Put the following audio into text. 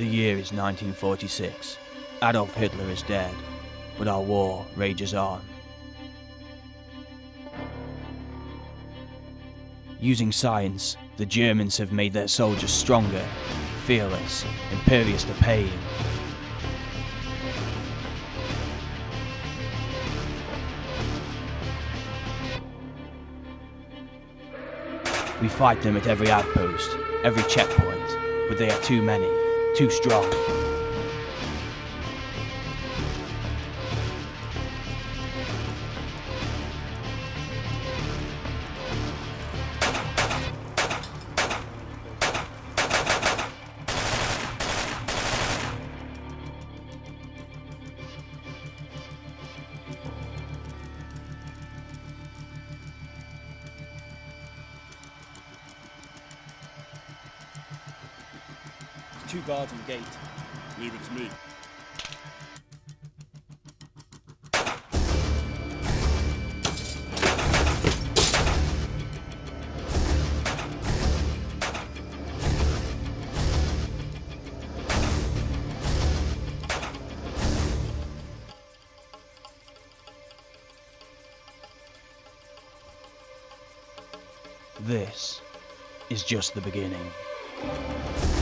The year is 1946. Adolf Hitler is dead, but our war rages on. Using science, the Germans have made their soldiers stronger, fearless, impervious to pain. We fight them at every outpost, every checkpoint, but they are too many, too strong. Two guards on the gate. Leave it to me. This is just the beginning.